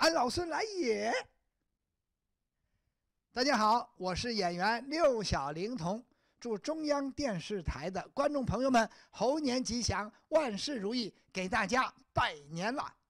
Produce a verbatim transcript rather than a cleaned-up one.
俺老孙来也！大家好，我是演员六小龄童，祝中央电视台的观众朋友们猴年吉祥，万事如意，给大家拜年了。